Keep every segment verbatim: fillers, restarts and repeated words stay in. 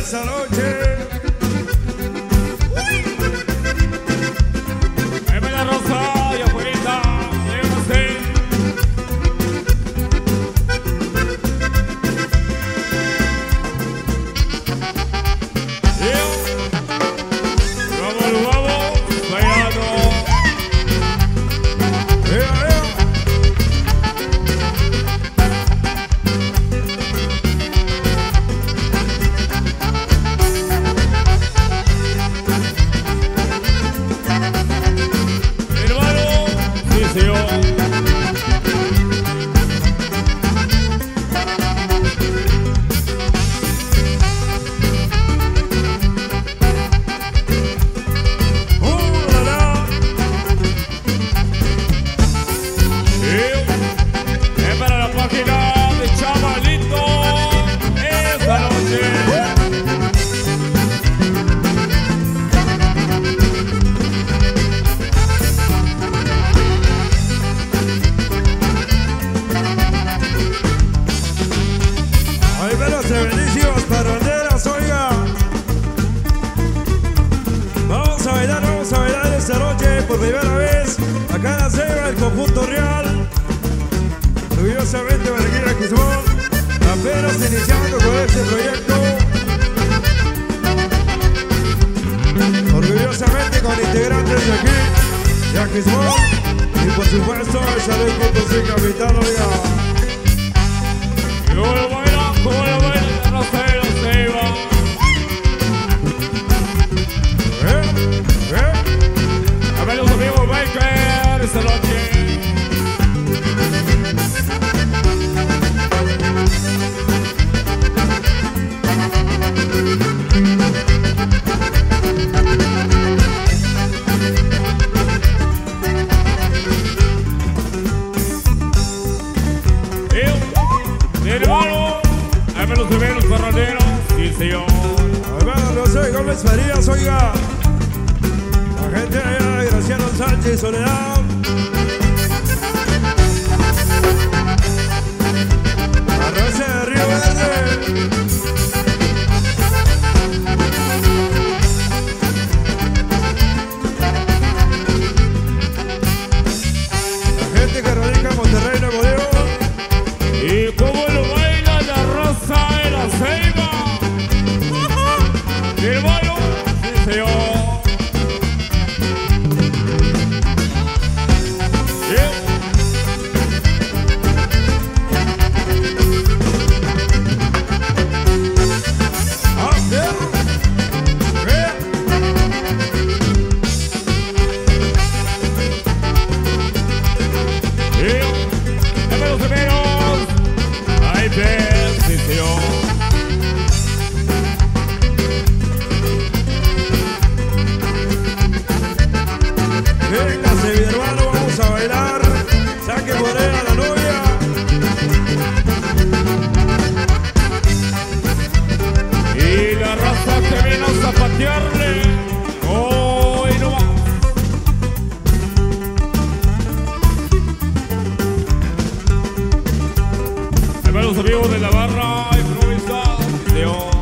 esta noche. Deme la rosa y abuelita, llévase. Vamos, vamos, bailando. Por primera vez acá en la Ceiba, el conjunto real, orgullosamente Barranquilla Quismón, apenas iniciando con este proyecto, orgullosamente con integrantes de aquí, de Aquismón, y por supuesto el Salud Potosí Capital, oiga. ¿Cómo lo baila? ¿Cómo lo baila? No sé, no sé, va. ¿Eh? ¿Eh? A ver los amigos Baker esta noche. Hermano, a ver los primeros corraleros. Sí, señor. Hermano José Gómez Farías, oiga. La gente allá de Graciano Sánchez, Soledad. La raza de Río Verde. La gente que radica en Monterrey, Nuevo León. ¿Y cómo lo baila la Rosa de la Ceiba? Hermano, sí, señor. Véngase mi hermano, vamos a bailar. Saque por él a la novia. Y la raza que vino a zapatearle. Hoy no va. Ahí van los amigos de la barra improvisada. León.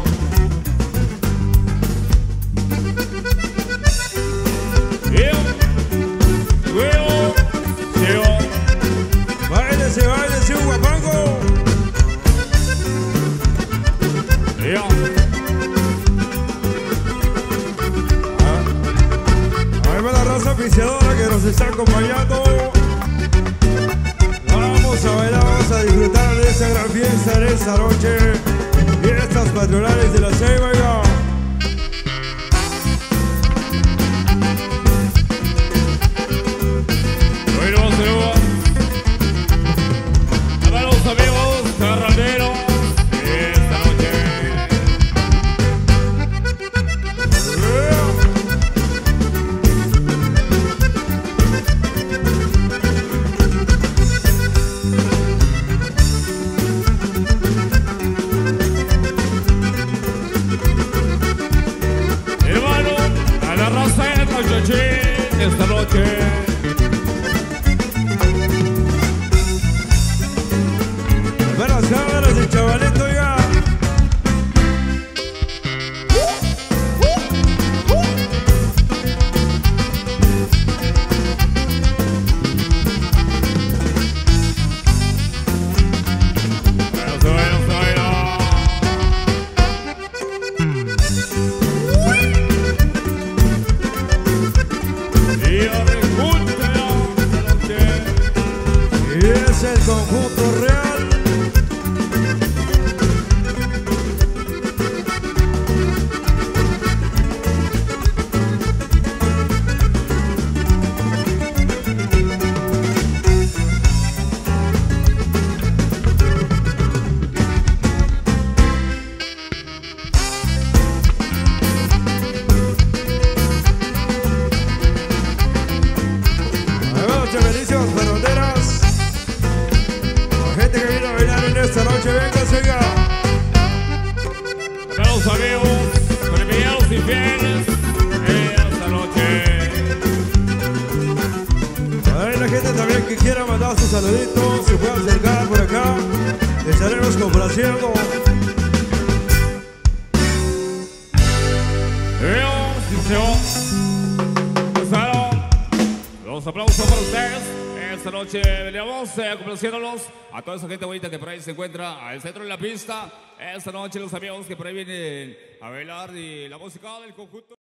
Báilese, báilese un guapango. Yeah. Ahí va la raza oficiadora que nos está acompañando. Vamos a bailar, vamos a disfrutar de esta gran fiesta en esta noche. Fiestas patronales de la Ceiba, oiga. Bueno, se los amigos carraneros esta noche. Hermano, a la raza de Cochachín esta noche. Buenas cámaras, el chavalito, oiga. Real. Bendiciones Fronteras. La gente que viene a bailar en esta noche, venga, siga. Para los amigos, premiados y fieles esta noche. Hay la gente también que quiera mandar sus saluditos, se puede acercar por acá. Estaremos complaciendo. Los aplausos para ustedes. Esta noche veníamos eh, complaciéndolos a toda esa gente bonita que por ahí se encuentra al centro de la pista. Esta noche los amigos que por ahí vienen a bailar y la música del conjunto.